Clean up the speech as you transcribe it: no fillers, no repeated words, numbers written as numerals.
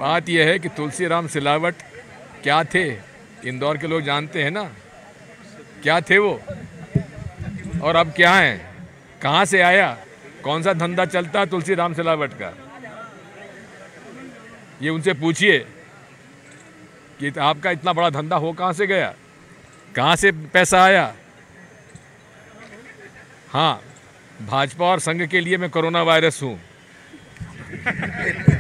बात यह है कि तुलसीराम सिलावट क्या थे, इंदौर के लोग जानते हैं ना, क्या थे वो और अब क्या हैं, कहाँ से आया, कौन सा धंधा चलता है तुलसीराम सिलावट का, ये उनसे पूछिए कि आपका इतना बड़ा धंधा हो कहाँ से गया, कहाँ से पैसा आया। हाँ, भाजपा और संघ के लिए मैं कोरोना वायरस हूँ।